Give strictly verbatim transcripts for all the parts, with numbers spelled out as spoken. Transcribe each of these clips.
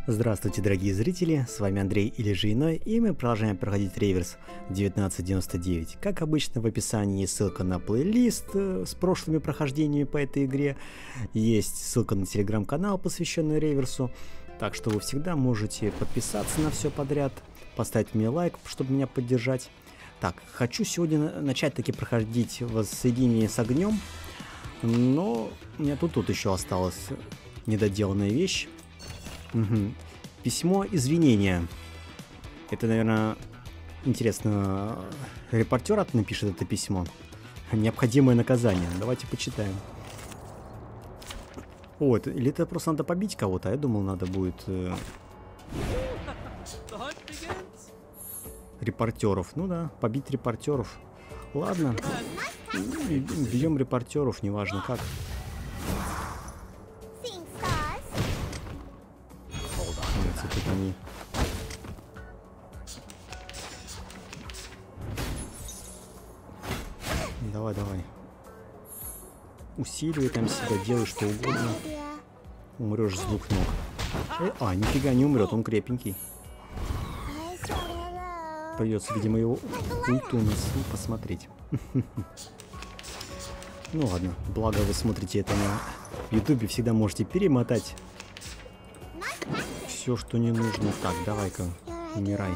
Здравствуйте, дорогие зрители, с вами Андрей или же иной, и мы продолжаем проходить реверс девятнадцать девяносто девять. Как обычно, в описании есть ссылка на плейлист э, с прошлыми прохождениями по этой игре, есть ссылка на телеграм-канал, посвященный реверсу, так что вы всегда можете подписаться на все подряд, поставить мне лайк, чтобы меня поддержать. Так, хочу сегодня начать таки проходить воссоединение с огнем, но у меня тут, тут еще осталась недоделанная вещь. Угу. Письмо извинения. Это, наверное, интересно, репортер напишет это письмо. Необходимое наказание. Давайте почитаем. О, это, или это просто надо побить кого-то, а я думал, надо будет э... репортеров. Ну да, побить репортеров. Ладно. Бьем репортеров, неважно как. Тут они. Давай, давай. Усиливай там себя, делай что угодно. Умрешь с двух ног. Э, а, нифига не умрет, он крепенький. Придется, видимо, его ульту нас посмотреть. Ну ладно, благо вы смотрите это на ютубе, всегда можете перемотать все, что не нужно. Так, давай-ка, умирай.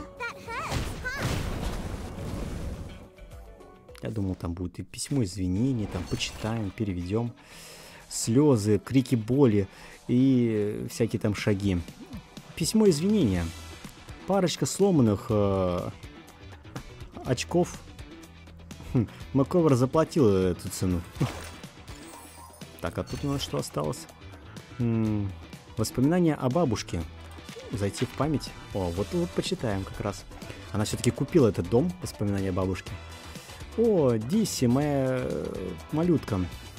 Я думал, там будет и письмо извинений, там почитаем, переведем. Слезы, крики боли и всякие там шаги. Письмо извинения. Парочка сломанных э, очков. Хм, Маковер заплатил эту цену. Так, а тут у нас что осталось? М-м, воспоминания о бабушке. Зайти в память. О, вот, вот почитаем как раз. Она все-таки купила этот дом, воспоминания бабушки. О, Дисси, моя малютка.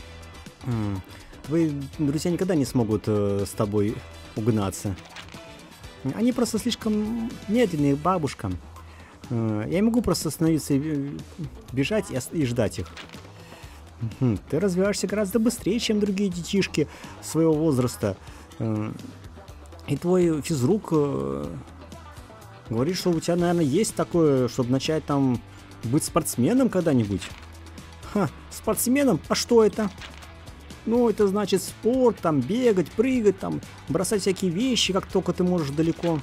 Твои друзья никогда не смогут э, с тобой угнаться. Они просто слишком медленные, бабушка. Э, я не могу просто остановиться и бежать и, и ждать их. Ты развиваешься гораздо быстрее, чем другие детишки своего возраста. Э, И твой физрук э, говорит, что у тебя, наверное, есть такое, чтобы начать там быть спортсменом когда-нибудь. Ха, спортсменом? А что это? Ну, это значит спорт, там бегать, прыгать, там бросать всякие вещи, как только ты можешь далеко.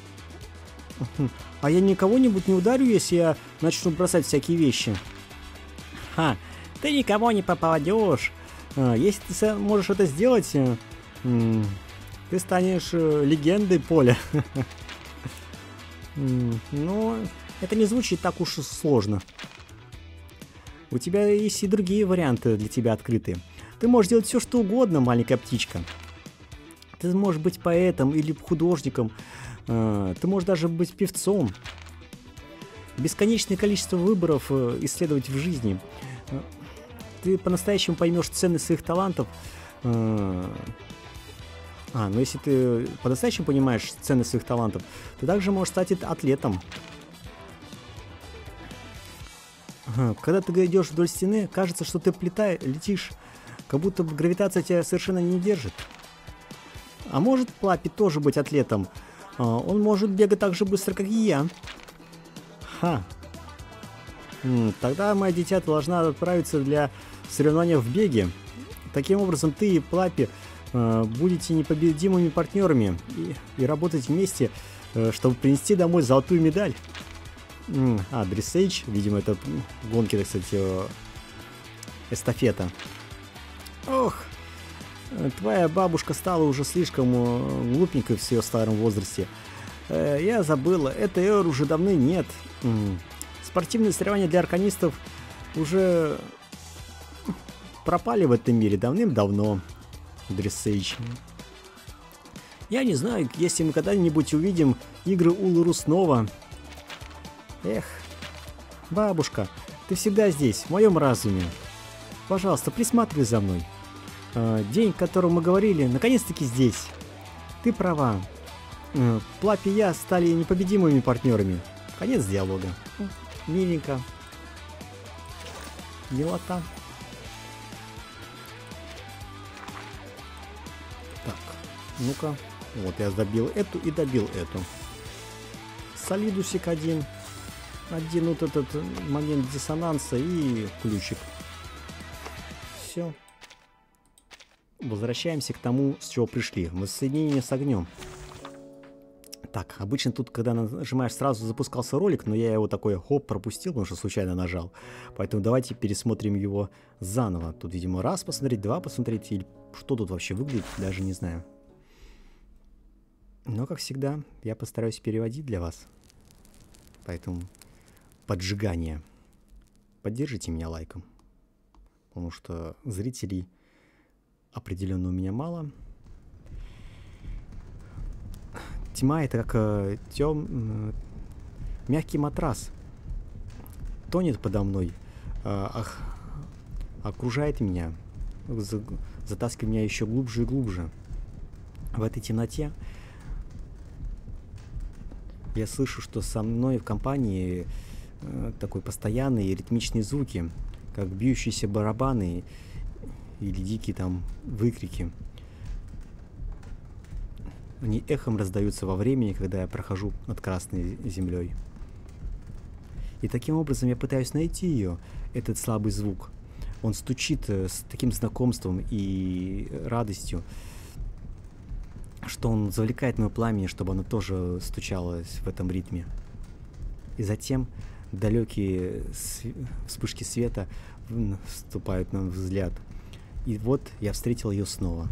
А я никого-нибудь не ударю, если я начну бросать всякие вещи. Ха, ты никого не попадешь. Если ты можешь это сделать... Ты станешь э, легендой поля. Но это не звучит так уж сложно. У тебя есть и другие варианты для тебя открыты. Ты можешь делать все, что угодно, маленькая птичка. Ты можешь быть поэтом или художником. Ты можешь даже быть певцом. Бесконечное количество выборов исследовать в жизни. Ты по-настоящему поймешь ценность своих талантов. А, ну если ты по-настоящему понимаешь ценность своих талантов, ты также можешь стать атлетом. Ага, когда ты идешь вдоль стены, кажется, что ты плетаешь, летишь, как будто гравитация тебя совершенно не держит. А может Плаппи тоже быть атлетом? А, он может бегать так же быстро, как и я. Ха. М, тогда моя дитя должна отправиться для соревнования в беге. Таким образом, ты и Плаппи будете непобедимыми партнерами и, и работать вместе, чтобы принести домой золотую медаль. А, дрессейдж, видимо, это гонки, так сказать, эстафета. Ох, твоя бабушка стала уже слишком глупенькой в ее старом возрасте. Я забыла, этой эры уже давно нет. Спортивные соревнования для арканистов уже пропали в этом мире давным-давно. Дрессейдж. Я не знаю, если мы когда-нибудь увидим игры Улуру снова. Эх, бабушка, ты всегда здесь, в моем разуме. Пожалуйста, присматривай за мной. Э, день, о котором мы говорили, наконец-таки здесь. Ты права. Э, Плаппи и я стали непобедимыми партнерами. Конец диалога. Миленько. Милота. Ну-ка. Вот я добил эту и добил эту. Солидусик один. Один вот этот момент диссонанса и ключик. Все. Возвращаемся к тому, с чего пришли. Воссоединение с огнем. Так, обычно тут, когда нажимаешь, сразу запускался ролик, но я его такой хоп пропустил, потому что случайно нажал. Поэтому давайте пересмотрим его заново. Тут, видимо, раз посмотреть, два посмотреть, или что тут вообще выглядит, даже не знаю. Но, как всегда, я постараюсь переводить для вас. Поэтому поджигание. Поддержите меня лайком. Потому что зрителей определенно у меня мало. Тьма — это как э, тем, э, мягкий матрас. Тонет подо мной, э, ах, окружает меня, за, затаскивает меня еще глубже и глубже. В этой темноте я слышу, что со мной в компании э, такой постоянные ритмичные звуки, как бьющиеся барабаны или дикие там выкрики. Они эхом раздаются во времени, когда я прохожу над Красной землей. И таким образом я пытаюсь найти ее, этот слабый звук. Он стучит с таким знакомством и радостью, что он завлекает мое пламя, чтобы оно тоже стучалось в этом ритме. И затем далекие вспышки света вступают на взгляд. И вот я встретил ее снова.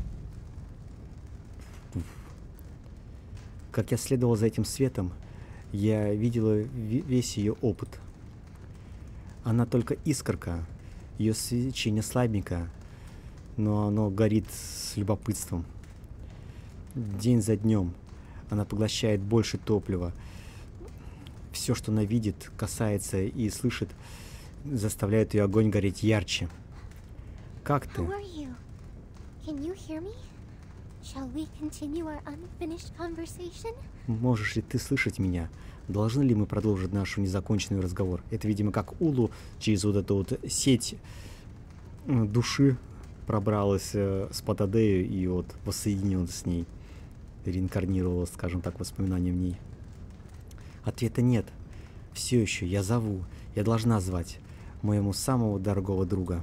Как я следовал за этим светом, я видела весь ее опыт. Она только искорка, ее свечение слабенько, но оно горит с любопытством. День за днем она поглощает больше топлива. Все, что она видит, касается и слышит, заставляет ее огонь гореть ярче. Как ты? Можешь ли ты слышать меня? Должны ли мы продолжить наш незаконченный разговор? Это, видимо, как Улу через вот эту вот сеть души пробралась э, с Патадею и вот воссоединилась с ней. Реинкарнировалась, скажем так, воспоминания в ней. Ответа нет. Все еще я зову. Я должна звать моему самого дорогого друга.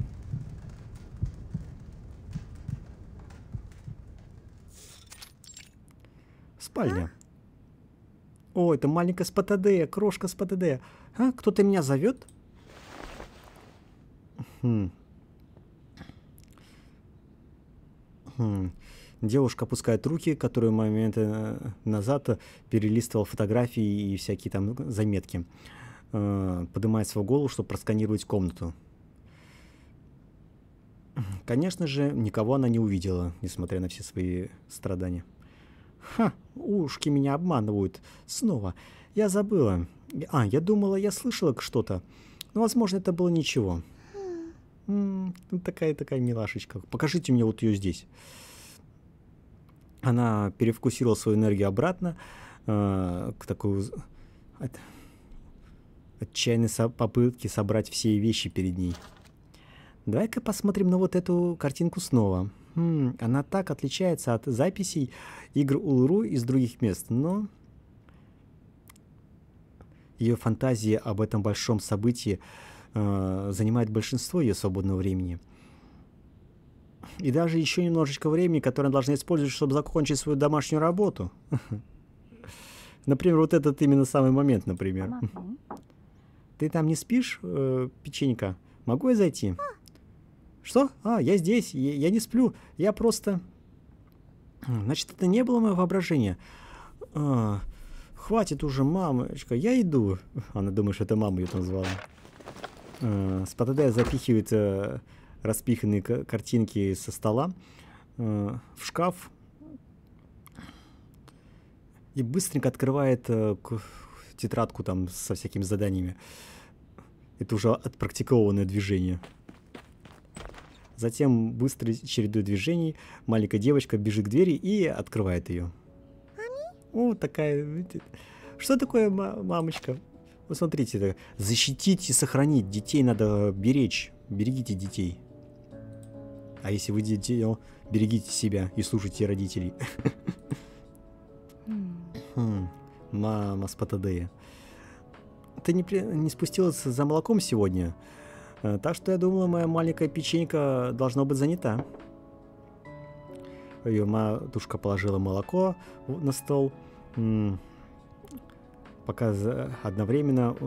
Спальня. О, это маленькая Спатадея, крошка Спатадея. А, кто-то меня зовет? Хм. Хм. Девушка опускает руки, которые моменты назад перелистывал фотографии и всякие там заметки. Э, поднимает свою голову, чтобы просканировать комнату. Конечно же, никого она не увидела, несмотря на все свои страдания. Ха, ушки меня обманывают. Снова. Я забыла. А, я думала, я слышала что-то. Но, возможно, это было ничего. Такая-такая милашечка. Покажите мне вот ее здесь. Она перефокусировала свою энергию обратно э, к такой от, отчаянной со попытке собрать все вещи перед ней. Давай-ка посмотрим на вот эту картинку снова. М, она так отличается от записей игр Улуру из других мест, но ее фантазия об этом большом событии э, занимает большинство ее свободного времени. И даже еще немножечко времени, которое она должна использовать, чтобы закончить свою домашнюю работу. Например, вот этот именно самый момент, например. Ты там не спишь, э, печенька? Могу я зайти? Что? А, я здесь, я, я не сплю, я просто... Значит, это не было мое воображение. А, хватит уже, мамочка, я иду. Она думает, что это мама ее там звала. А, Спатадея запихивает а, распиханные картинки со стола а, в шкаф и быстренько открывает а, тетрадку там со всякими заданиями. Это уже отпрактикованное движение. Затем быстрой чередой движений маленькая девочка бежит к двери и открывает ее. О, такая... Что такое, мамочка? Вы смотрите, защитить и сохранить. Детей надо беречь. Берегите детей. А если вы детей, берегите себя и слушайте родителей. Хм, мама Спатадея. Ты не, при... не спустилась за молоком сегодня, э, так что я думала, моя маленькая печенька должна быть занята. Ее матушка положила молоко на стол, м- пока за... одновременно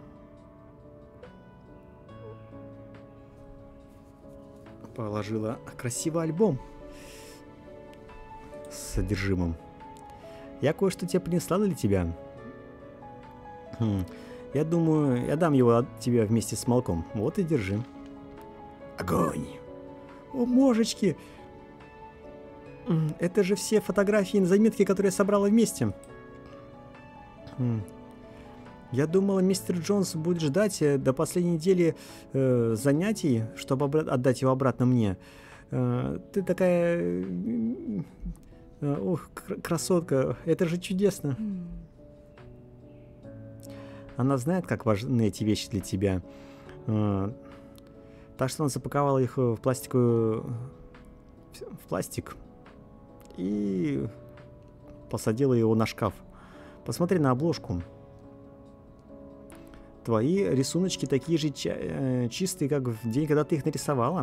положила красивый альбом с содержимым. Я кое-что тебе принесла для тебя. Хм. Я думаю, я дам его тебе вместе с молоком. Вот и держи. Огонь! О, божечки! Это же все фотографии и заметки, которые я собрала вместе. Хм. Я думала, мистер Джонс будет ждать до последней недели э, занятий, чтобы отдать его обратно мне. Э, ты такая... Э, ох, красотка, это же чудесно. Она знает, как важны эти вещи для тебя. Э, так что она запаковала их в пластиковую... в пластик и посадила его на шкаф. Посмотри на обложку. Твои рисуночки такие же ча- чистые, как в день, когда ты их нарисовала.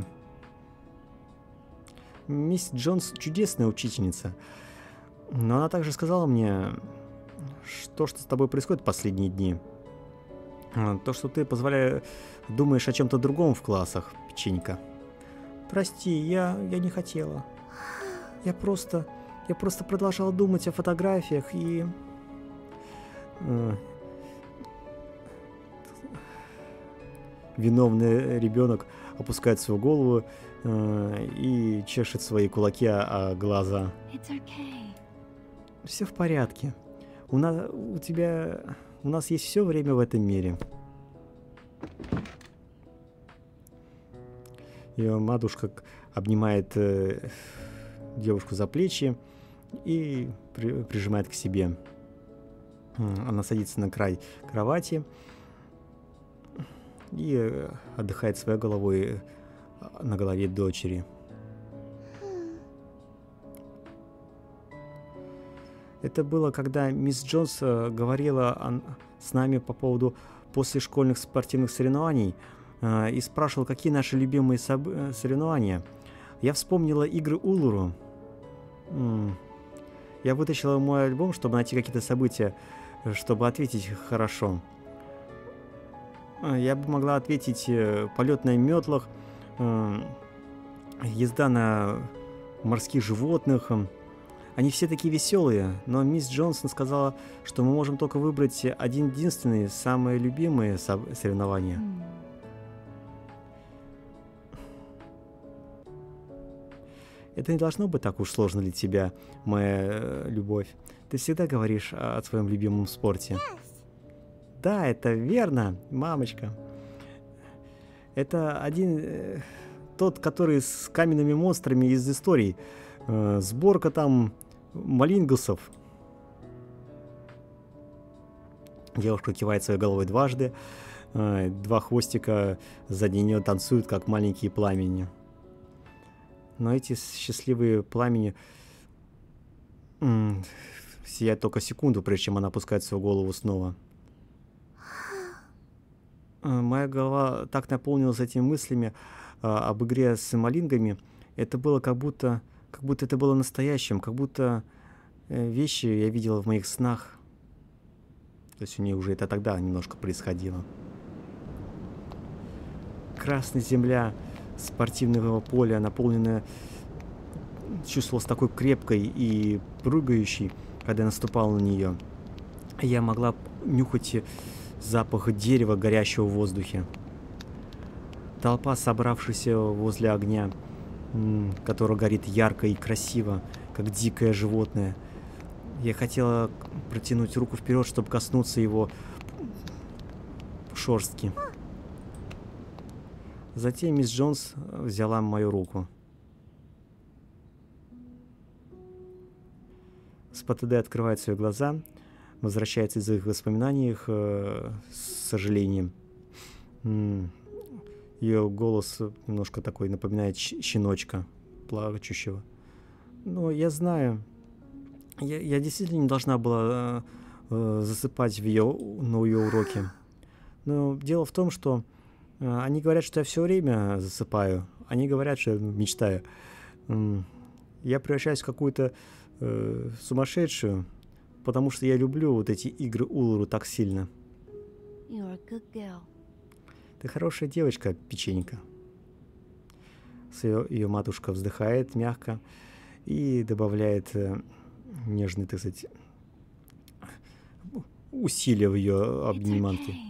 Мисс Джонс чудесная учительница. Но она также сказала мне, что, что с тобой происходит в последние дни. То, что ты позволяешь, думаешь о чем-то другом в классах, печенька. Прости, я, я не хотела. Я просто, я просто продолжала думать о фотографиях и... Виновный ребенок опускает свою голову э, и чешет свои кулаки о, о глаза. Okay. Все в порядке. У нас, у тебя, у нас есть все время в этом мире. Ее матушка обнимает э, девушку за плечи и при, прижимает к себе. Она садится на край кровати и отдыхает своей головой на голове дочери. Это было, когда мисс Джонс говорила о, с нами по поводу послешкольных спортивных соревнований э, и спрашивала, какие наши любимые соб- соревнования. Я вспомнила игры Улуру. М- Я вытащила мой альбом, чтобы найти какие-то события, чтобы ответить хорошо. Я бы могла ответить э, полет на метлах, э, езда на морских животных. Они все такие веселые, но мисс Джонсон сказала, что мы можем только выбрать один-единственный, самые любимые со- соревнования. Mm. Это не должно быть так уж сложно для тебя, моя э, любовь. Ты всегда говоришь о, о своем любимом спорте. Yes. Да, это верно, мамочка. Это один... Э, тот, который с каменными монстрами из историй. Э, сборка там малингусов. Девушка кивает своей головой дважды. Э, два хвостика сзади нее танцуют, как маленькие пламени. Но эти счастливые пламени м- сияют только секунду, прежде чем она опускает свою голову снова. Моя голова так наполнилась этими мыслями а, об игре с малингами. Это было как будто, как будто это было настоящим, как будто э, вещи я видела в моих снах. То есть у нее уже это тогда немножко происходило. Красная земля спортивного поля, наполненная, чувствовалась такой крепкой и прыгающей, когда я наступал на нее. Я могла нюхать запах дерева, горящего в воздухе. Толпа, собравшаяся возле огня, который горит ярко и красиво, как дикое животное. Я хотела протянуть руку вперед, чтобы коснуться его шерстки. Затем мисс Джонс взяла мою руку. Спатадей открывает свои глаза, возвращается из их воспоминаний э, с сожалением. М- Ее голос немножко такой напоминает щ- щеночка, плачущего. Но я знаю, Я, я действительно не должна была э, э, засыпать в ее, на ее уроке. Но дело в том, что э, они говорят, что я все время засыпаю. Они говорят, что я мечтаю. М, Я превращаюсь в какую-то э, сумасшедшую, потому что я люблю вот эти игры Улуру так сильно. You're a good girl. Ты хорошая девочка, печенька. Ее, ее матушка вздыхает мягко и добавляет э, нежный, так сказать, усилия в ее It's обниманке. okay.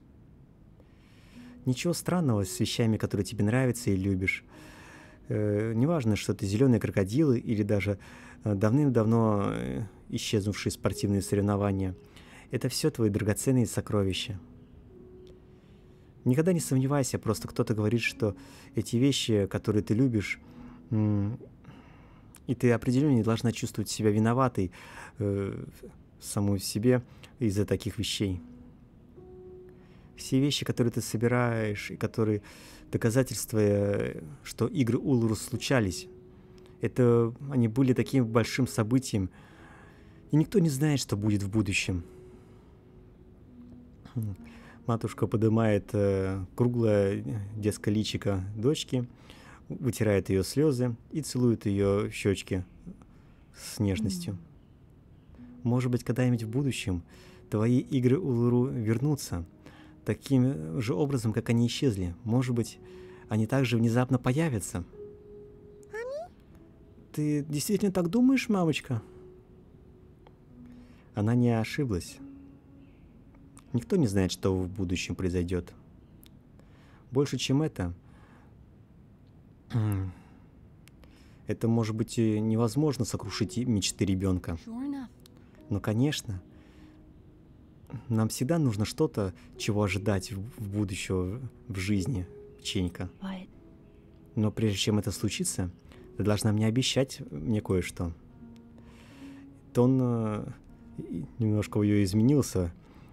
Ничего странного с вещами, которые тебе нравятся и любишь. Э, неважно, что это зеленые крокодилы или даже э, давным-давно э, исчезнувшие спортивные соревнования. Это все твои драгоценные сокровища. Никогда не сомневайся, просто кто-то говорит, что эти вещи, которые ты любишь, м, и ты определенно не должна чувствовать себя виноватой э, самой в себе из-за таких вещей. Все вещи, которые ты собираешь, и которые доказательства, э, что игры Улуру случались, это они были таким большим событием, и никто не знает, что будет в будущем. Хм. Матушка поднимает э, круглое детское личико дочки, вытирает ее слезы и целует ее в щечки с нежностью. Может быть, когда-нибудь в будущем твои игры Улуру вернутся таким же образом, как они исчезли. Может быть, они также внезапно появятся. Ты действительно так думаешь, мамочка? Она не ошиблась. Никто не знает, что в будущем произойдет. Больше, чем это, это может быть и невозможно сокрушить и мечты ребенка. Sure enough. Но, конечно, нам всегда нужно что-то, чего ожидать в, в будущего в жизни, печенька. But Но прежде чем это случится, ты должна мне обещать мне кое-что. Тон э, и- немножко у ее изменился,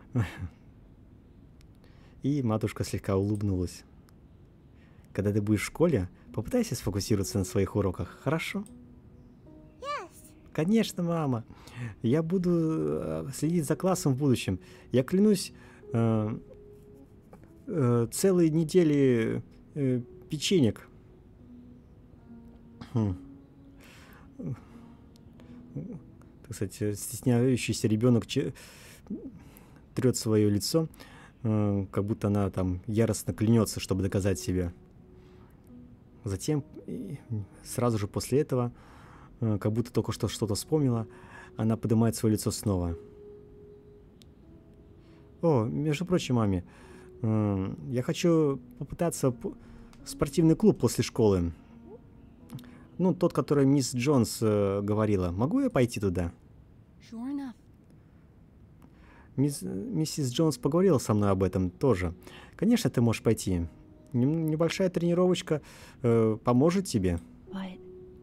и матушка слегка улыбнулась. Когда ты будешь в школе, попытайся сфокусироваться на своих уроках, хорошо? Конечно, мама. Я буду э, следить за классом в будущем. Я клянусь, э, э, целые недели э, печенек. Хм. Так сказать, э, стесняющийся ребенок че- трет свое лицо, э, как будто она там яростно клянется, чтобы доказать себе. Затем, и сразу же после этого, э, как будто только что что-то вспомнила, она поднимает свое лицо снова. О, между прочим, маме, м, я хочу попытаться п- в спортивный клуб после школы. Ну, тот, который мисс Джонс э, говорила. Могу я пойти туда? sure enough. Мисс, миссис Джонс поговорила со мной об этом тоже. Конечно, ты можешь пойти. Нем- Небольшая тренировочка э, поможет тебе. But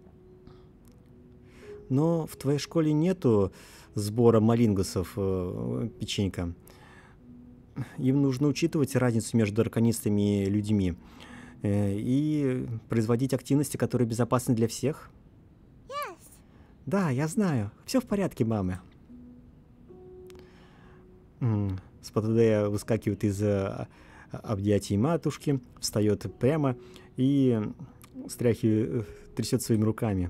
Но в твоей школе нету сбора малингусов, э, печенька. Им нужно учитывать разницу между драконистами и людьми. э, и производить активности, которые безопасны для всех. Да, я знаю. Все в порядке, мама. М, Спотадея выскакивает из э, объятий матушки, встает прямо и стряхивает, трясет своими руками.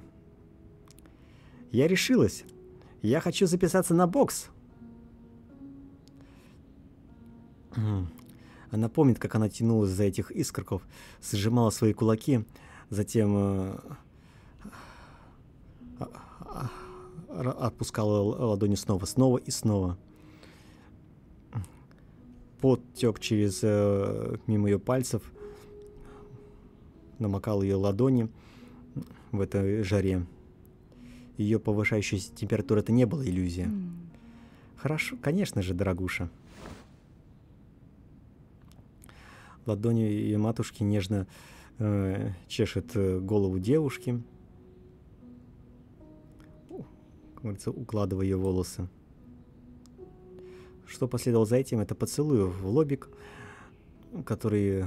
Я решилась. Я хочу записаться на бокс. М. Она помнит, как она тянулась за этих искорков, сжимала свои кулаки, затем э, а- а- ра- отпускала л- ладони снова, снова и снова. Пот тек через э, мимо ее пальцев, намокал ее ладони в этой жаре. Ее повышающаяся температура — это не была иллюзия. hmm, Хорошо, конечно же, дорогуша. Ладони ее матушки нежно э, чешет э, голову девушки, как говорится, укладывая ее волосы. Что последовало за этим, это поцелуй в лобик, который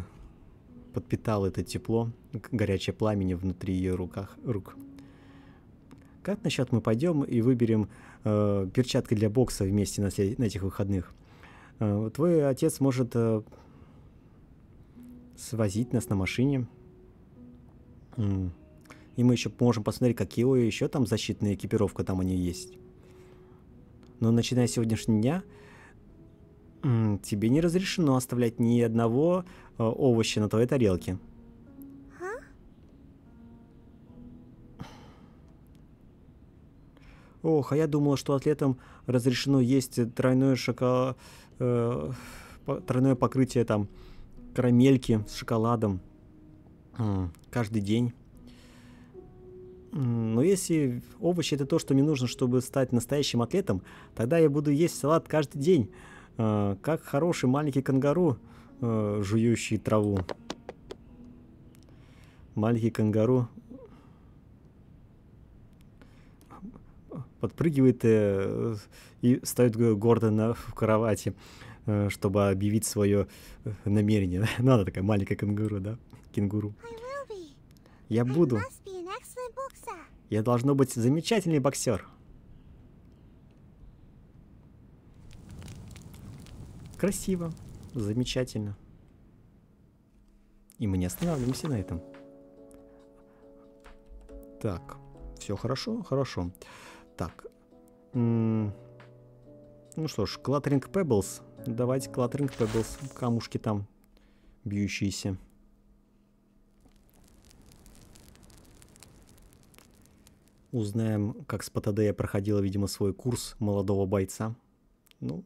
подпитал это тепло, г- горячее пламени внутри ее руках, рук. Как насчет мы пойдем и выберем э, перчатки для бокса вместе на, след... на этих выходных? Э, твой отец может э, свозить нас на машине. М. И мы еще можем посмотреть, какие еще там защитная экипировка там у нее есть. Но начиная с сегодняшнего дня, м, тебе не разрешено оставлять ни одного э, овоща на твоей тарелке. Ох, а я думала, что атлетам разрешено есть тройное шоколад, э, по- тройное покрытие там карамельки с шоколадом м, каждый день. М, Но если овощи это то, что мне нужно, чтобы стать настоящим атлетом, тогда я буду есть салат каждый день, э, как хороший маленький кангару, э, жующий траву. Маленький кангару подпрыгивает э, и встает г- гордо на, в кровати, э, чтобы объявить свое э, намерение. Ну, она такая маленькая кенгуру, да? Кенгуру. I will be. Я I буду. must be an excellent boxer. Я должно быть замечательный боксер. Красиво. Замечательно. И мы не останавливаемся на этом. Так. Все хорошо? Хорошо. Так. М, Ну что ж, Clattering Pebbles. Давайте Clattering Pebbles. Камушки там бьющиеся. Узнаем, как Спатадея проходила, видимо, свой курс молодого бойца. Ну.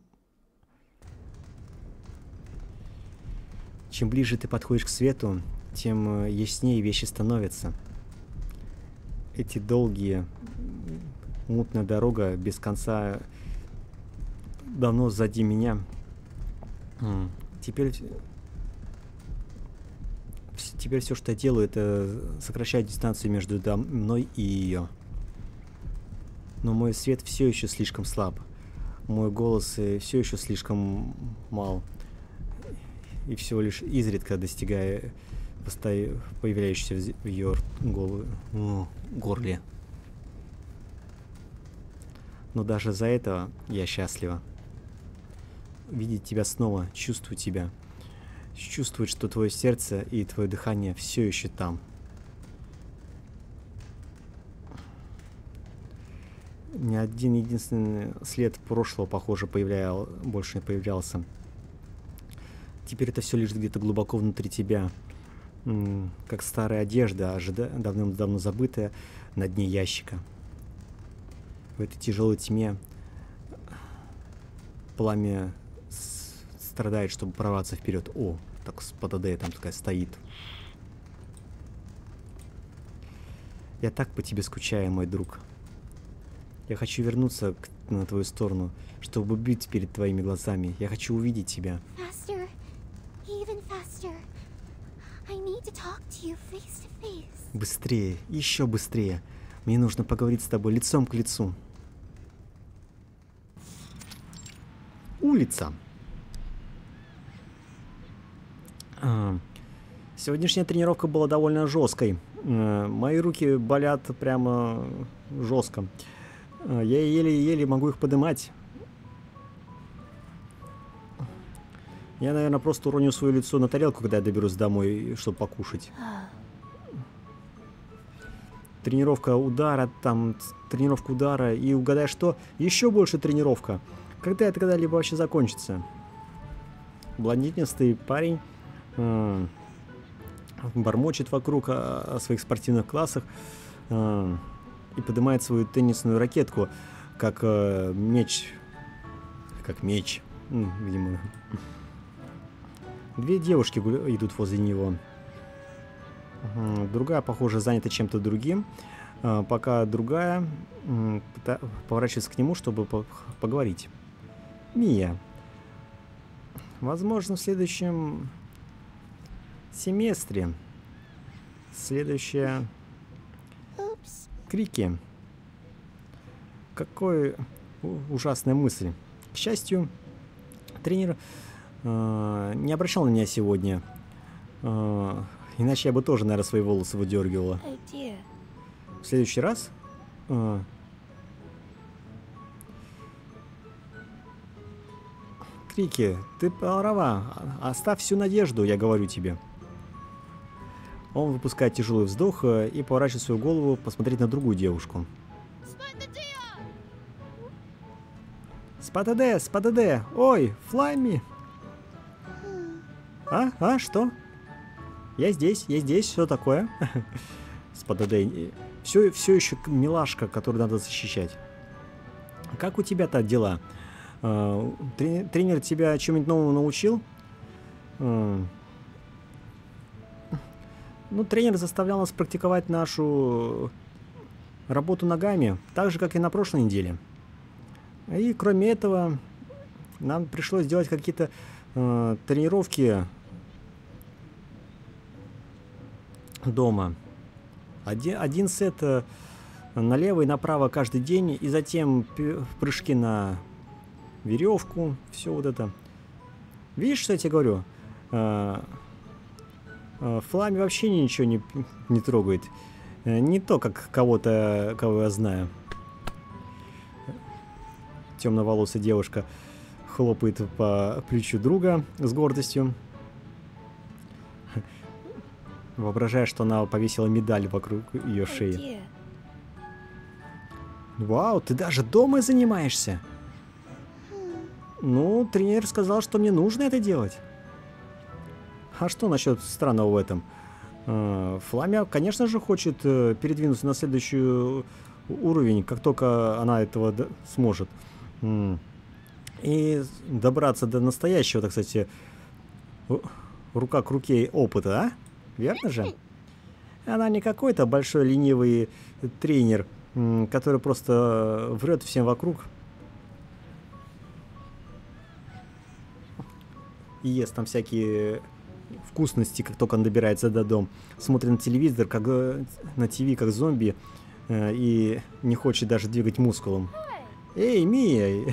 Чем ближе ты подходишь к свету, тем э, яснее вещи становятся. Эти долгие, м, мутная дорога без конца давно сзади меня. М, Теперь, вс- вс- теперь все, что я делаю, это сокращать дистанцию между дам- мной и ее. Но мой свет все еще слишком слаб. Мой голос все еще слишком мал. И всего лишь изредка достигая постоя- появляющейся в зе- в ее голу- м, горле. Но даже за это я счастлива. Видеть тебя снова, чувствовать тебя. Чувствовать, что твое сердце и твое дыхание все еще там. Ни один единственный след прошлого, похоже, появлял, больше не появлялся. Теперь это все лежит где-то глубоко внутри тебя, м, как старая одежда, ожида- давным-давно забытая на дне ящика. В этой тяжелой тьме пламя с- страдает, чтобы прорваться вперед. О, так Спатадея там такая стоит. Я так по тебе скучаю, мой друг. Я хочу вернуться к- на твою сторону, чтобы бить перед твоими глазами. Я хочу увидеть тебя. Faster. Even faster. I need to talk to you face to face. Быстрее, еще быстрее. Мне нужно поговорить с тобой лицом к лицу. Улица. А, Сегодняшняя тренировка была довольно жесткой. Э, Мои руки болят прямо жестко. Э, Я еле-еле могу их поднимать. Я, наверное, просто уроню свое лицо на тарелку, когда я доберусь домой, чтобы покушать. Тренировка удара, там ц- тренировка удара, и угадай что, еще больше тренировка. Когда это когда-либо вообще закончится? Блондинистый парень э, бормочет вокруг о, о своих спортивных классах э, и поднимает свою теннисную ракетку, как э, меч, как меч, М, видимо. Две девушки гуля- идут возле него. Мгм. Другая, похоже, занята чем-то другим, а, пока другая м, пыта- поворачивается к нему, чтобы по- поговорить. Мия, возможно, в следующем семестре, следующая Oops. крики. Какой у- ужасная мысль. К счастью, тренер э, не обращал на меня сегодня. Э, иначе я бы тоже, наверное, свои волосы выдергивала. Oh dear. В следующий раз А. Крики, ты права. Оставь всю надежду, я говорю тебе. Он выпускает тяжелый вздох и поворачивает свою голову посмотреть на другую девушку. Спададе, спададе. Ой, флайми. А, а, что? Я здесь, я здесь, что такое? Спададе. Все, все еще милашка, которую надо защищать. Как у тебя-то дела? Тренер тебя чему-нибудь новому научил? Ну, тренер заставлял нас практиковать нашу работу ногами, так же, как и на прошлой неделе. И кроме этого, нам пришлось делать какие-то э, тренировки дома. Один, один сет э, налево и направо каждый день, и затем прыжки на веревку, все вот это. Видишь, что я тебе говорю? Э, э, Флами вообще ничего не, не трогает. Э, не то, как кого-то, кого я знаю. Темноволосая девушка хлопает по плечу друга с гордостью. Воображая, что она повесила медаль вокруг ее шеи. Вау, ты даже дома занимаешься? Ну, тренер сказал, что мне нужно это делать. А что насчет странного в этом? Фламя, конечно же, хочет передвинуться на следующий уровень, как только она этого сможет. И добраться до настоящего, так сказать, рука к руке опыта, а? Верно же? Она не какой-то большой ленивый тренер, который просто врет всем вокруг. И ест там всякие вкусности, как только он добирается до дома. Смотрит на телевизор, как на ТВ, как зомби, и не хочет даже двигать мускулом. Эй, Мия!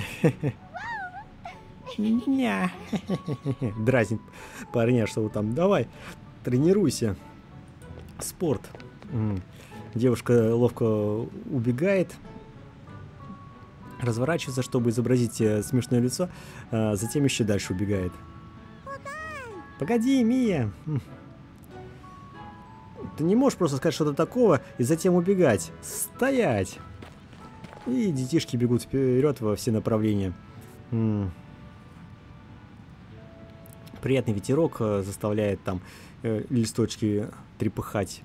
Ня! Дразнит парня, что там. Давай, тренируйся. Спорт. Девушка ловко убегает, разворачивается, чтобы изобразить смешное лицо, а затем еще дальше убегает. Погоди, Мия! Ты не можешь просто сказать что-то такого и затем убегать. Стоять! И детишки бегут вперед во все направления. М-м. Приятный ветерок э, заставляет там э, листочки трепыхать.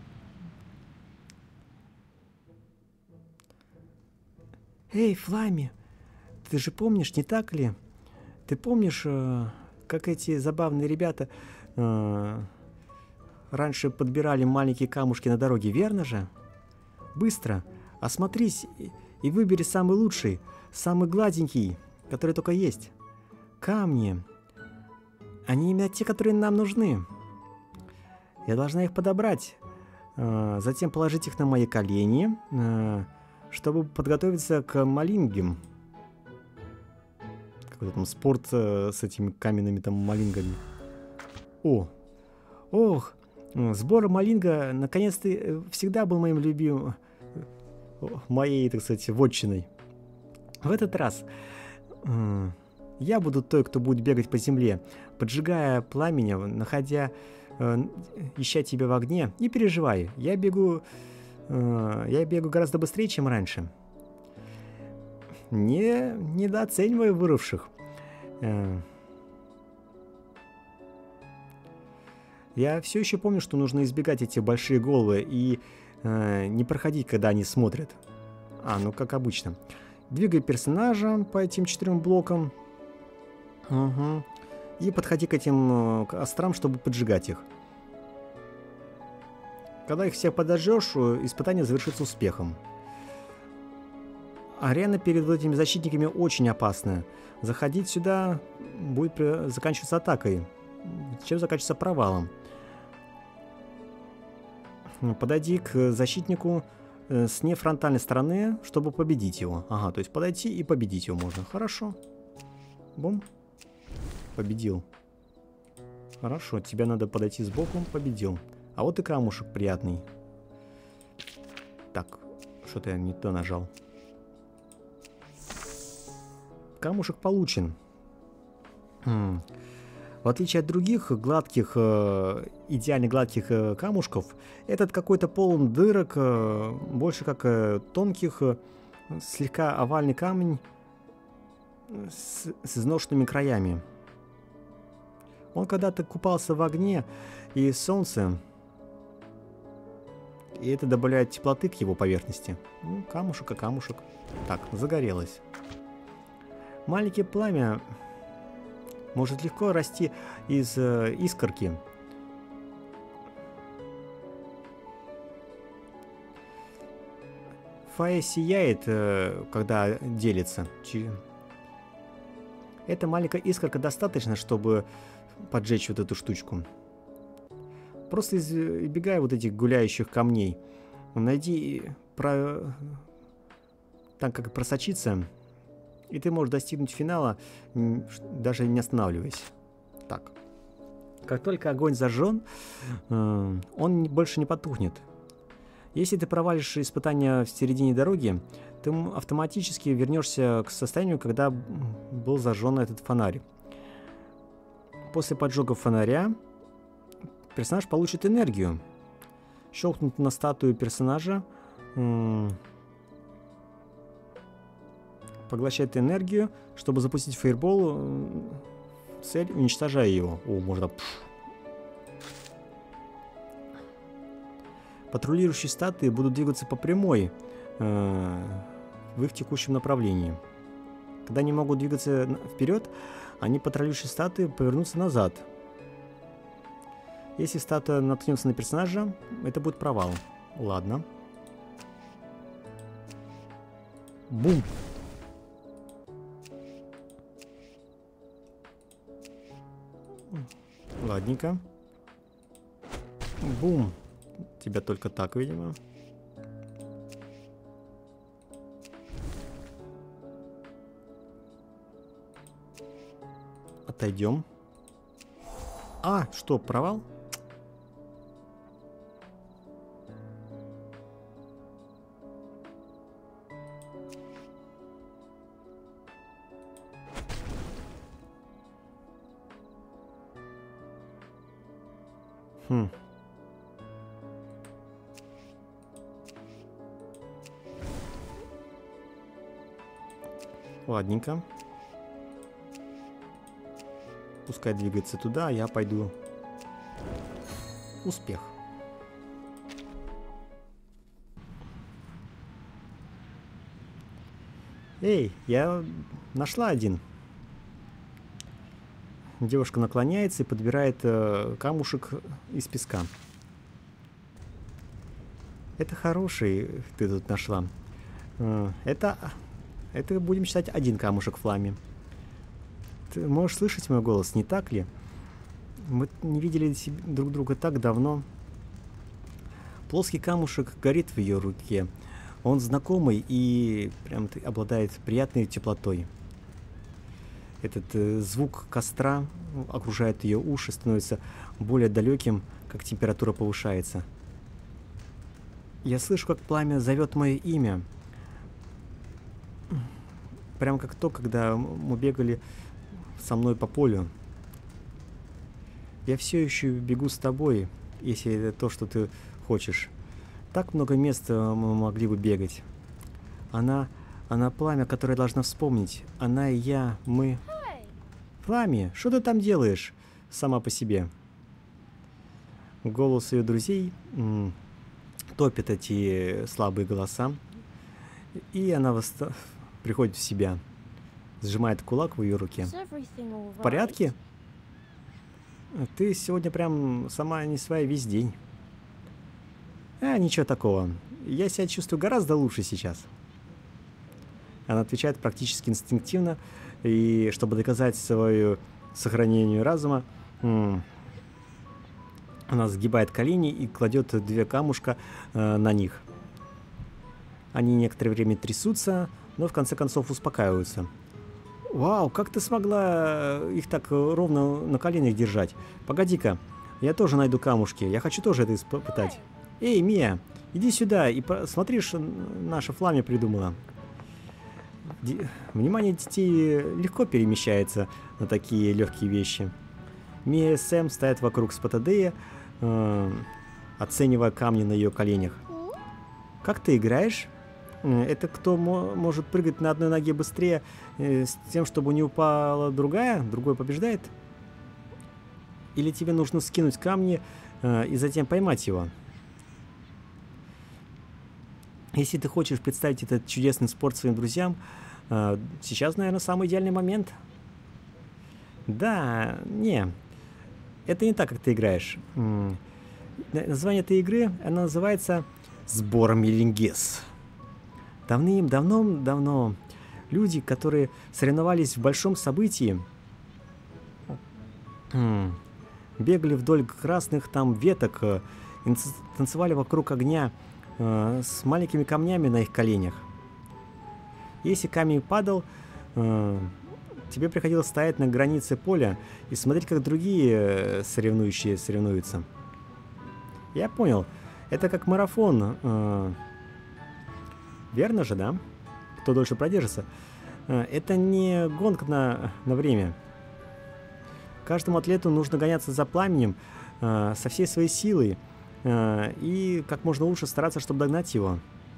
Эй, Флами, ты же помнишь, не так ли? Ты помнишь, э, как эти забавные ребята э, раньше подбирали маленькие камушки на дороге, верно же? Быстро, осмотрись и выбери самый лучший, самый гладенький, который только есть. Камни. Они именно те, которые нам нужны. Я должна их подобрать. Э, затем положить их на мои колени, э, чтобы подготовиться к малингам. Какой-то там спорт э, с этими каменными там малингами. О! Ох! Сбор малинга наконец-то всегда был моим любимым, моей, так сказать, вотчиной. В этот раз э, я буду той, кто будет бегать по земле, поджигая пламенем, находя, э, ища тебя в огне. Не переживай, я бегу, э, я бегу гораздо быстрее, чем раньше. Не недооценивай выросших. Э, я все еще помню, что нужно избегать эти большие головы и э, не проходить, когда они смотрят. А, ну как обычно. Двигай персонажа по этим четырем блокам. Угу. И подходи к этим к острам, чтобы поджигать их. Когда их всех подожжешь, испытание завершится успехом. Арена перед этими защитниками очень опасная. Заходить сюда будет заканчиваться атакой, чем заканчивается провалом. Подойди к защитнику с нефронтальной стороны, чтобы победить его. Ага, то есть подойти и победить его можно. Хорошо. Бум. Победил. Хорошо, тебе надо подойти сбоку. Победил. А вот и камушек приятный. Так, Что-то я не то нажал. Камушек получен. Хм. В отличие от других гладких, э, идеально гладких э, камушков, этот какой-то полон дырок, э, больше как э, тонких, э, слегка овальный камень с, с изношенными краями. Он когда-то купался в огне и солнце, и это добавляет теплоты к его поверхности. Ну, камушек и камушек. Так, загорелось. Маленькое пламя может легко расти из э, искорки. Фая сияет, э, когда делится. Чи... Эта маленькая искорка достаточно, чтобы поджечь вот эту штучку. Просто избегай вот этих гуляющих камней. Найди, про... там как просочиться, и ты можешь достигнуть финала, даже не останавливаясь. Так. Как только огонь зажжен, он больше не потухнет. Если ты провалишь испытание в середине дороги, ты автоматически вернешься к состоянию, когда был зажжен этот фонарь. После поджога фонаря персонаж получит энергию. Щелкнуть на статую персонажа, поглощает энергию, чтобы запустить фейербол, цель, уничтожая его. О, можно... Патрулирующие статуи будут двигаться по прямой э, в их текущем направлении. Когда они могут двигаться вперед, они, патрулирующие статуи, повернутся назад. Если статуя наткнется на персонажа, это будет провал. Ладно. Бум! Ладненько. Бум! Тебя только так, видимо. Отойдем. А, что, провал? Хм. Ладненько. Пускай двигается туда, а я пойду. Успех. Эй, я нашла один. Девушка наклоняется и подбирает э, камушек из песка. Это хороший ты тут нашла. Э, это, это будем считать один камушек в фламе. Ты можешь слышать мой голос, не так ли? Мы не видели друг друга так давно. Плоский камушек горит в ее руке. Он знакомый и прям обладает приятной теплотой. Этот э, звук костра окружает ее уши, становится более далеким, как температура повышается. Я слышу, как пламя зовет мое имя. Прям как то, когда мы бегали со мной по полю. Я все еще бегу с тобой, если это то, что ты хочешь. Так много мест мы могли бы бегать. Она, она пламя, которое должна вспомнить. Она и я, мы... Флами, что ты там делаешь сама по себе? Голос ее друзей м, топит эти слабые голоса. И она восста... приходит в себя. Сжимает кулак в ее руке. В порядке? Ты сегодня прям сама не своя весь день. А, ничего такого. Я себя чувствую гораздо лучше сейчас. Она отвечает практически инстинктивно. И чтобы доказать свое сохранение разума, она сгибает колени и кладет две камушка э, на них. Они некоторое время трясутся, но в конце концов успокаиваются. Вау, как ты смогла их так ровно на коленях держать? Погоди-ка, я тоже найду камушки. Я хочу тоже это испытать. Эй, Мия, Иди сюда и посмотри, что наша Фламия придумала. Ди... Внимание детей легко перемещается на такие легкие вещи. Мия и Сэм стоят вокруг Спотадея, э, оценивая камни на ее коленях. Как ты играешь? Это кто мо может прыгать на одной ноге быстрее, э, с тем, чтобы не упала другая, другой побеждает? Или тебе нужно скинуть камни э, и затем поймать его? Если ты хочешь представить этот чудесный спорт своим друзьям, э, сейчас, наверное, самый идеальный момент. Да, не. Это не так, как ты играешь. М Название этой игры, она называется «Сбор Мелингес». Давным-давно-давно люди, которые соревновались в большом событии, м бегали вдоль красных там веток э, и танцевали вокруг огня э, с маленькими камнями на их коленях. Если камень падал, э, тебе приходилось стоять на границе поля и смотреть, как другие э, соревнующие соревнуются. Я понял. Это как марафон. Э, верно же, да? Кто дольше продержится. Э, это не гонка на, на время. Каждому атлету нужно гоняться за пламенем э, со всей своей силой э, и как можно лучше стараться, чтобы догнать его.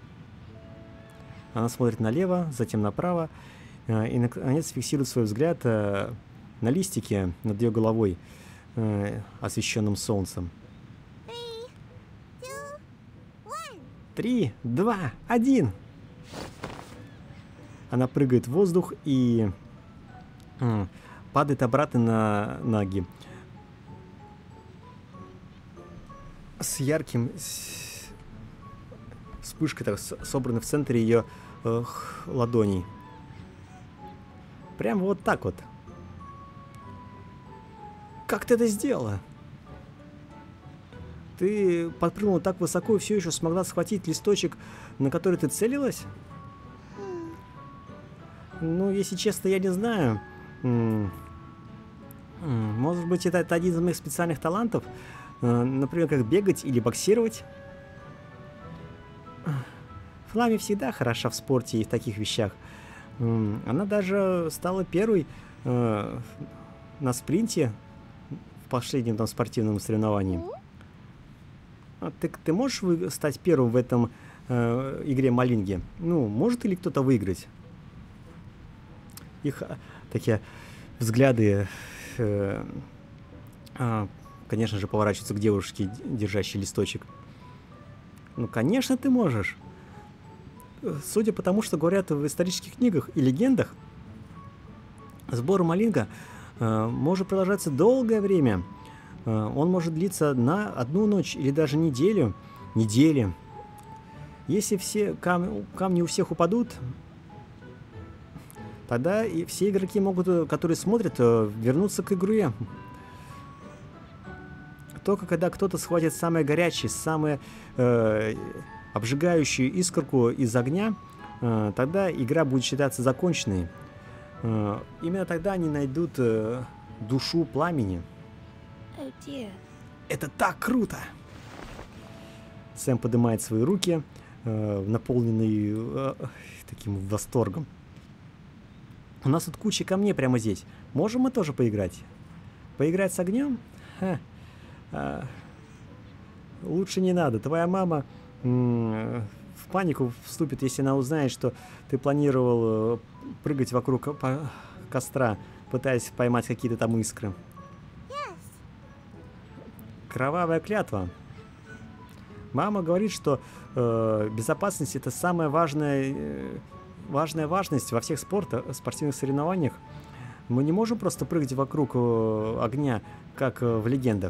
Она смотрит налево, затем направо э, и, наконец, фиксирует свой взгляд э, на листике над ее головой, э, освещенным солнцем. Три, два, один. Она прыгает в воздух и э, падает обратно на ноги. С ярким с... вспышкой, так, собранной в центре ее э, ладоней. Прям вот так вот. Как ты это сделала? Ты подпрыгнула так высоко и все еще смогла схватить листочек, на который ты целилась? Ну, если честно, я не знаю. Может быть, это, это один из моих специальных талантов? Например, как бегать или боксировать? Флами всегда хороша в спорте и в таких вещах. Она даже стала первой э, на спринте в последнем там спортивном соревновании. А ты, ты можешь вы, стать первым в этом э, игре Малинги? Ну, может ли кто-то выиграть? Их а, такие взгляды, э, э, конечно же, поворачиваются к девушке, держащей листочек. Ну, конечно, ты можешь. Судя по тому, что говорят в исторических книгах и легендах, сбор Малинга э, может продолжаться долгое время. Э, он может длиться на одну ночь или даже неделю. Недели. Если все кам камни у всех упадут, тогда и все игроки могут, которые смотрят, вернуться к игре. Только когда кто-то схватит самое горячее, самое э, обжигающую искорку из огня, э, тогда игра будет считаться законченной. Э, именно тогда они найдут э, душу пламени. Oh dear. Это так круто! Сэм поднимает свои руки, э, наполненные э, таким восторгом. У нас тут куча камней прямо здесь. Можем мы тоже поиграть? Поиграть с огнем? Ха. А, лучше не надо. Твоя мама м в панику вступит, если она узнает, что ты планировал прыгать вокруг костра, пытаясь поймать какие-то там искры. Yes. Кровавая клятва. Мама говорит, что э, безопасность — это самая важная, э, важная важность во всех спортах, спортивных соревнованиях. Мы не можем просто прыгать вокруг э, огня, как э, в легендах.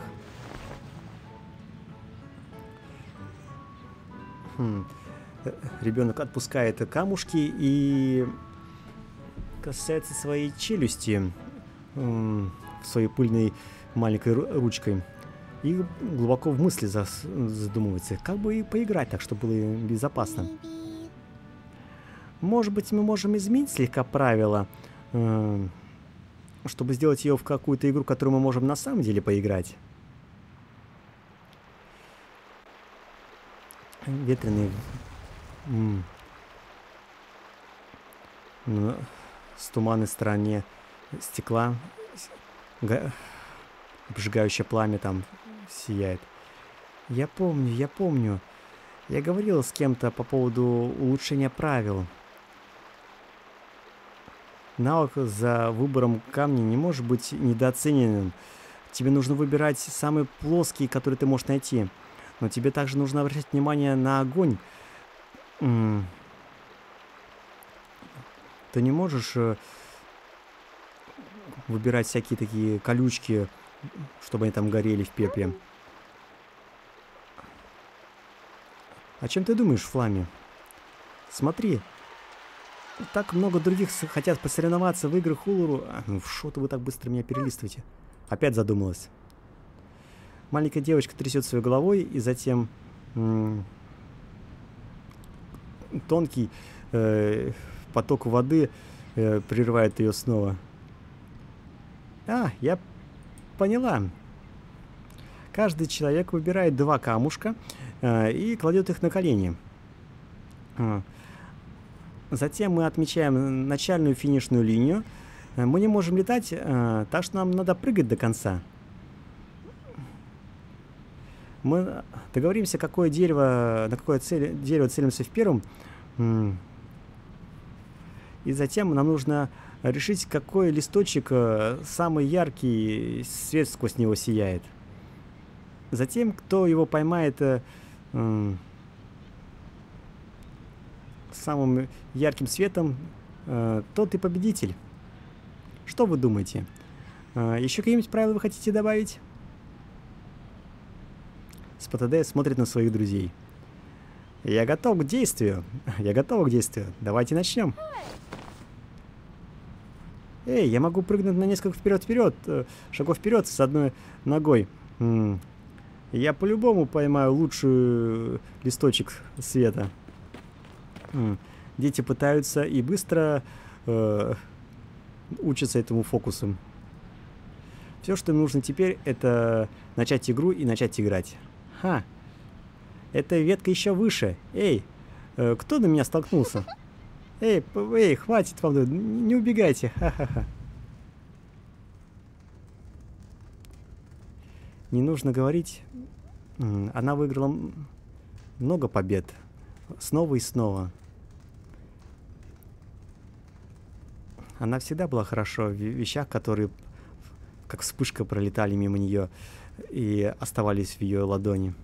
Хм. Ребенок отпускает камушки и касается своей челюсти э, своей пыльной маленькой ручкой. И глубоко в мысли задумывается, как бы и поиграть так, чтобы было безопасно. Maybe. Может быть, мы можем изменить слегка правила, э, чтобы сделать ее в какую-то игру, которую мы можем на самом деле поиграть. ветреный м, м, с туманной стороне стекла га- обжигающее пламя там сияет. Я помню, я помню. Я говорил с кем-то по поводу улучшения правил. Навык за выбором камня не может быть недооцененным. Тебе нужно выбирать самые плоские, которые ты можешь найти. Но тебе также нужно обращать внимание на огонь. М. Ты не можешь э, выбирать всякие такие колючки, чтобы они там горели в пепле. О чем ты думаешь, Флами? Смотри, так много других с- хотят посоревноваться в играх Улуру. А, ну что-то вы так быстро меня перелистываете. Опять задумалась. Маленькая девочка трясет своей головой, и затем м, тонкий э, поток воды э, прерывает ее снова. А, я поняла. Каждый человек выбирает два камушка э, и кладет их на колени. А. Затем мы отмечаем начальную и финишную линию. Э, Мы не можем летать, э, так что нам надо прыгать до конца. Мы договоримся, какое дерево, на какое цель, дерево целимся в первом. М. И затем нам нужно решить, какой листочек э, самый яркий, свет сквозь него сияет. Затем, кто его поймает э, м, самым ярким светом, э, тот и победитель. Что вы думаете? Э, еще какие-нибудь правила вы хотите добавить? СПТД смотрит на своих друзей. Я готов к действию. Я готов к действию. Давайте начнем. Эй, я могу прыгнуть на несколько вперед-вперед, э, шагов вперед с одной ногой. М. Я по-любому поймаю лучший листочек света. М. Дети пытаются и быстро э, учатся этому фокусу. Все, что им нужно теперь, это начать игру и начать играть. Ха! Эта ветка еще выше. Эй, э, кто на меня столкнулся? Эй, п- эй, хватит вам, н- не убегайте. Ха-ха-ха. Не нужно говорить. М, Она выиграла м, много побед. Снова и снова. Она всегда была хорошо в ве- вещах, которые как вспышка пролетали мимо нее и оставались в ее ладони.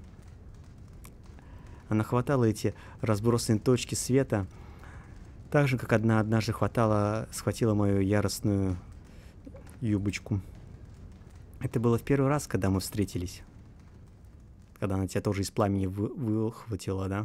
Она хватала эти разбросанные точки света, так же, как одна однажды хватала, схватила мою яростную юбочку. Это было в первый раз, когда мы встретились. Когда она тебя тоже из пламени вы- выхватила, да?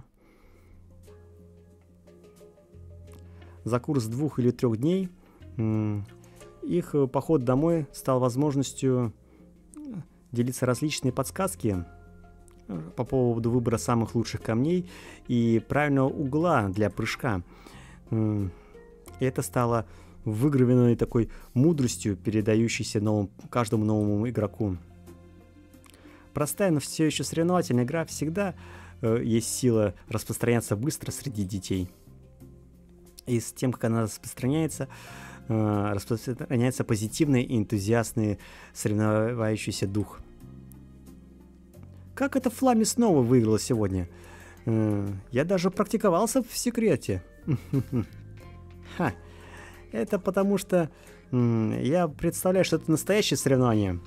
За курс двух или трех дней м, их э, поход домой стал возможностью делиться различные подсказки э, по поводу выбора самых лучших камней и правильного угла для прыжка. М, И это стало выгравированной такой мудростью, передающейся новым, каждому новому игроку. Простая, но все еще соревновательная игра всегда э, есть сила распространяться быстро среди детей. И с тем, как она распространяется, э, распространяется позитивный и энтузиастный соревновающийся дух. Как это Флами снова выиграла сегодня? Э, я даже практиковался в секрете. Ха. Это потому что м, я представляю, что это настоящее соревнование.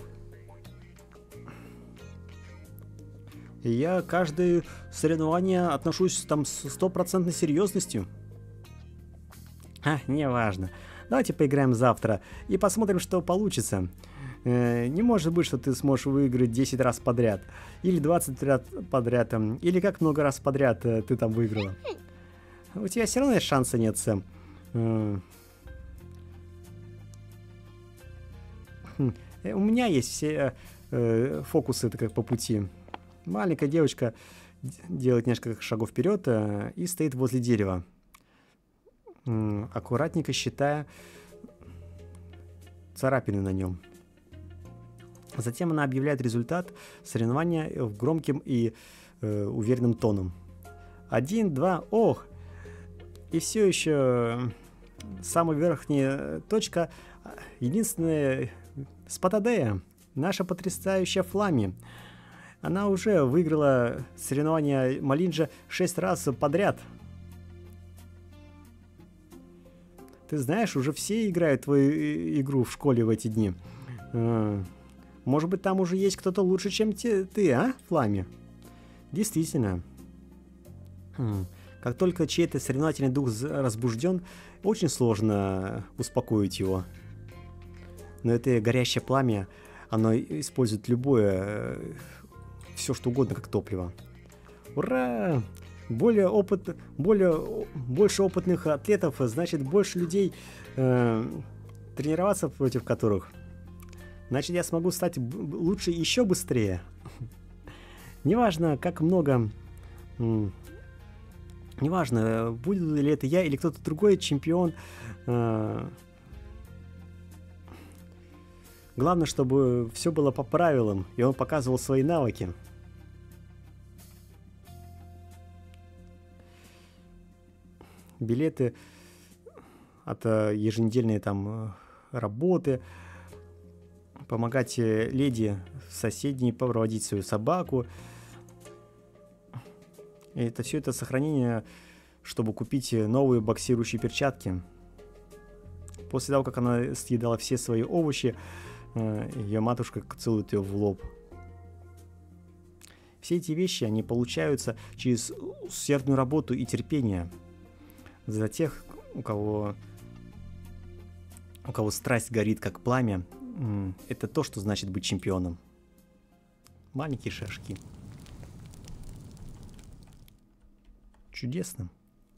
И я к каждое соревнование отношусь там с стопроцентной серьезностью. А, неважно. Давайте поиграем завтра и посмотрим, что получится. Э, не может быть, что ты сможешь выиграть десять раз подряд. Или двадцать раз подряд. Там, или как много раз подряд э, ты там выиграла. У тебя все равно шанса нет, Сэм. Э, хм, э, У меня есть все э, фокусы это как по пути. Маленькая девочка д- делает несколько шагов вперед э, и стоит возле дерева, м, аккуратненько считая царапины на нем. Затем она объявляет результат соревнования э, в громким и э, уверенным тоном. Один, два, ох. И все еще самая верхняя точка, единственная Спатадея, наша потрясающая Флами. Она уже выиграла соревнования Малинджа шесть раз подряд. Ты знаешь, уже все играют твою игру в школе в эти дни. Может быть, там уже есть кто-то лучше, чем те, ты, а, Флами? Действительно. Как только чей-то соревновательный дух разбужден, очень сложно успокоить его. Но это горящее пламя, оно использует любое, все что угодно, как топливо. Ура! Более опыт, более, больше опытных атлетов, значит, больше людей э, тренироваться против которых. Значит, я смогу стать лучше еще быстрее. Неважно, как много... Неважно, будет ли это я или кто-то другой чемпион. Э, главное, чтобы все было по правилам, и он показывал свои навыки. Билеты от еженедельной там работы, помогать леди в соседней проводить свою собаку. И это все это сохранение, чтобы купить новые боксирующие перчатки. После того, как она съедала все свои овощи, ее матушка целует ее в лоб. Все эти вещи, они получаются через усердную работу и терпение. За тех, у кого, у кого страсть горит как пламя, это то, что значит быть чемпионом. Маленькие шажки. Чудесно.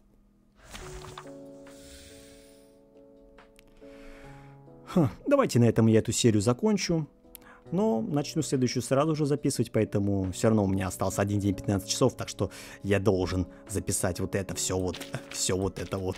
Ха, давайте на этом я эту серию закончу. Но начну следующую сразу же записывать, поэтому все равно у меня остался один день пятнадцать часов, так что я должен записать вот это, все вот, все вот это вот.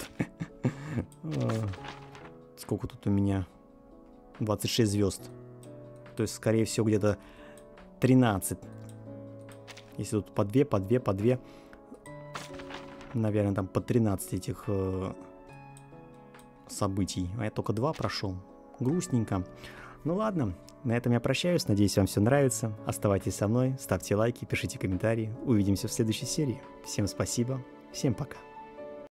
Сколько тут у меня? двадцать шесть звезд. То есть, скорее всего, где-то тринадцать. Если тут по две, по две, по две. Наверное, там по тринадцать этих э, событий. А я только два прошел. Грустненько. Ну ладно, на этом я прощаюсь. Надеюсь, вам все нравится. Оставайтесь со мной, ставьте лайки, пишите комментарии. Увидимся в следующей серии. Всем спасибо, всем пока.